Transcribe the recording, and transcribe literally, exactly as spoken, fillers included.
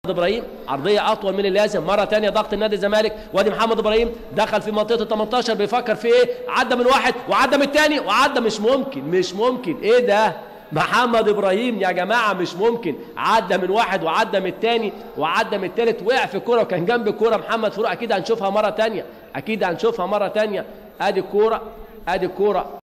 ابراهيم عرضيه اطول من اللازم، مره ثانيه ضغط النادي الزمالك، وادي محمد ابراهيم دخل في منطقه ال تمنتاشر بيفكر في ايه، عدى من واحد وعدى من الثاني وعدى، مش ممكن مش ممكن ايه ده؟ محمد ابراهيم يا جماعه مش ممكن، عدى من واحد وعدى من الثاني وعدى من الثالث، وقع في الكوره وكان جنب الكوره محمد فاروق. اكيد هنشوفها مره ثانيه، اكيد هنشوفها مره ثانيه. ادي الكوره ادي الكوره